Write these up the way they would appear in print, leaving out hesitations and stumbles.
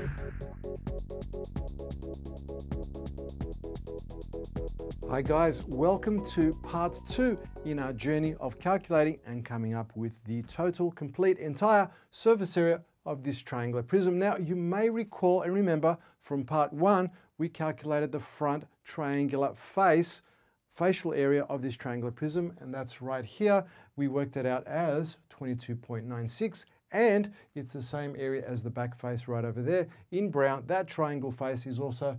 Hi guys, welcome to part 2 in our journey of calculating and coming up with the total, complete, entire surface area of this triangular prism. Now you may recall and remember from part 1 we calculated the front triangular facial area of this triangular prism, and that's right here. We worked it out as 22.96, and it's the same area as the back face right over there in brown. That triangle face is also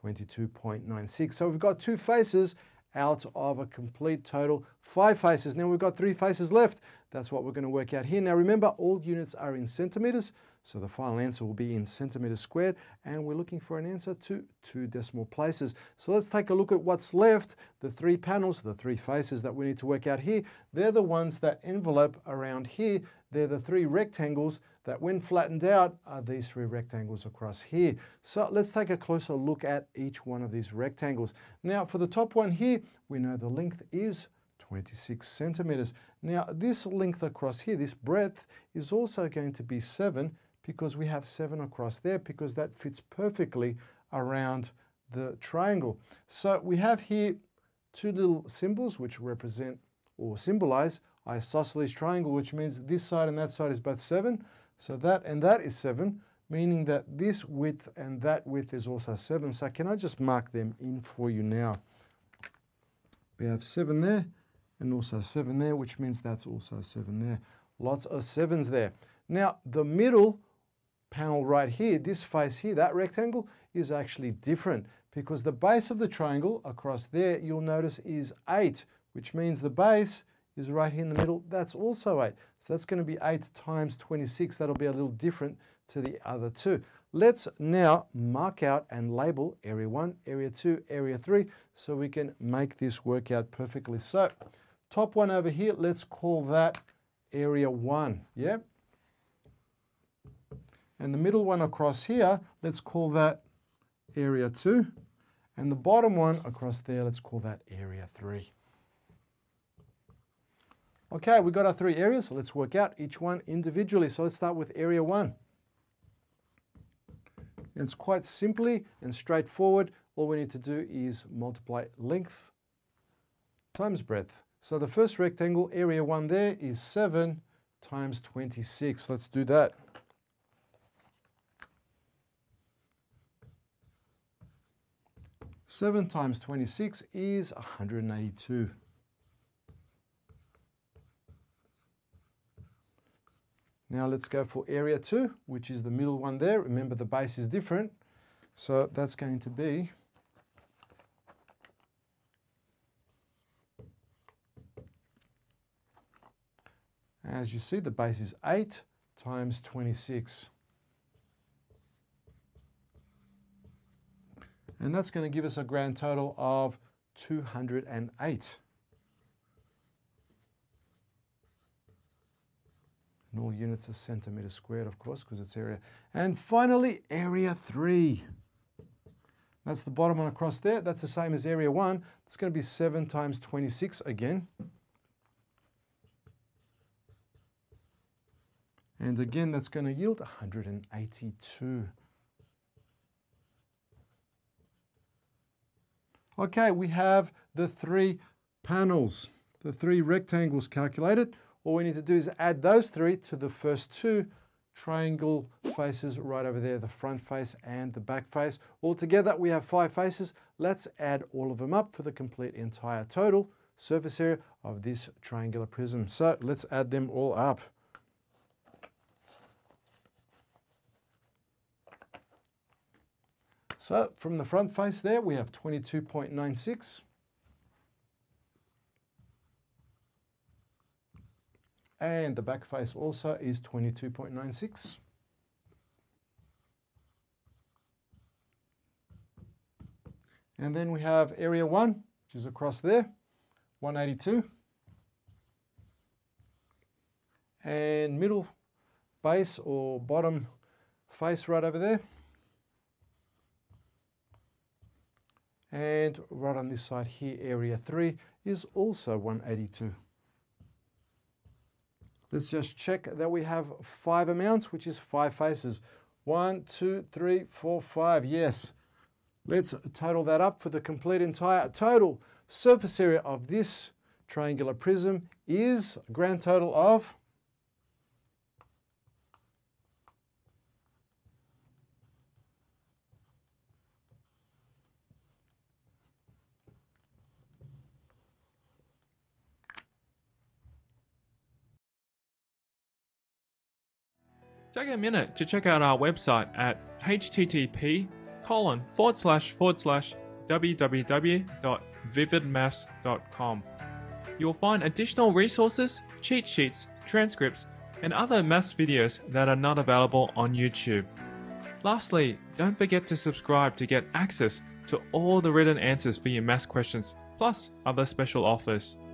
22.96. So we've got 2 faces out of a complete total 5 faces. Now we've got 3 faces left. That's what we're going to work out here. Now remember, all units are in centimeters, so the final answer will be in centimeters squared, and we're looking for an answer to 2 decimal places. So let's take a look at what's left. The 3 panels, the 3 faces that we need to work out here, they're the ones that envelope around here. They're the 3 rectangles that, when flattened out, are these 3 rectangles across here. So let's take a closer look at each one of these rectangles. Now for the top one here, we know the length is 26 centimeters. Now this length across here, this breadth, is also going to be 7, because we have 7 across there, because that fits perfectly around the triangle. So we have here 2 little symbols which represent or symbolize isosceles triangle, which means this side and that side is both 7. So that and that is 7, meaning that this width and that width is also 7. So can I just mark them in for you now? We have 7 there and also 7 there, which means that's also 7 there. Lots of 7s there. Now the middle panel right here, this face here, that rectangle, is actually different, because the base of the triangle across there, you'll notice, is 8, which means the base is right here in the middle. That's also 8. So that's going to be 8 times 26. That'll be a little different to the other 2. Let's now mark out and label area 1, area 2, area 3, so we can make this work out perfectly. So top one over here, let's call that area 1. Yeah? And the middle one across here, let's call that area 2. And the bottom one across there, let's call that area 3. Okay, we've got our 3 areas, so let's work out each one individually. So let's start with area 1. And it's quite simply and straightforward. All we need to do is multiply length times breadth. So the first rectangle, area 1 there, is 7 times 26. Let's do that. Seven times 26 is 182. Now let's go for area 2, which is the middle one there. Remember, the base is different, so that's going to be as you see, the base is 8 times 26. And that's going to give us a grand total of 208. And all units are centimeters squared, of course, because it's area. And finally, area 3. That's the bottom one across there. That's the same as area 1. It's going to be 7 times 26 again. And again, that's going to yield 182. Okay, we have the 3 panels, the 3 rectangles calculated. All we need to do is add those 3 to the first 2 triangle faces right over there, the front face and the back face. Altogether, we have 5 faces. Let's add all of them up for the complete entire total surface area of this triangular prism. So let's add them all up. So from the front face there, we have 22.96. And the back face also is 22.96. And then we have area 1, which is across there, 182. And middle base or bottom face right over there. And right on this side here, area 3 is also 182. Let's just check that we have 5 amounts, which is 5 faces. 1, 2, 3, 4, 5. Yes. Let's total that up for the complete entire total surface area of this triangular prism is a grand total of 'Take a minute to check out our website at http://www.vividmaths.com. You'll find additional resources, cheat sheets, transcripts, and other maths videos that are not available on YouTube. Lastly, don't forget to subscribe to get access to all the written answers for your maths questions, plus other special offers.